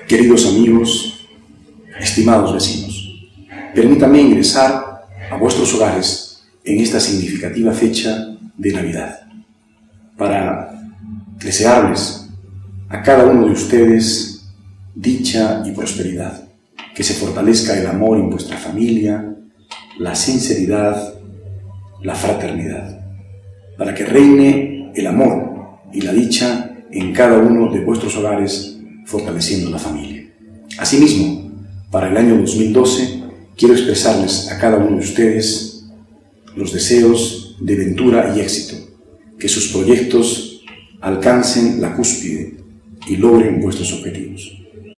Queridos amigos, estimados vecinos, permítanme ingresar a vuestros hogares en esta significativa fecha de Navidad para desearles a cada uno de ustedes dicha y prosperidad, que se fortalezca el amor en vuestra familia, la sinceridad, la fraternidad, para que reine el amor y la dicha en cada uno de vuestros hogares, fortaleciendo la familia. Asimismo, para el año 2012, quiero expresarles a cada uno de ustedes los deseos de ventura y éxito, que sus proyectos alcancen la cúspide y logren vuestros objetivos.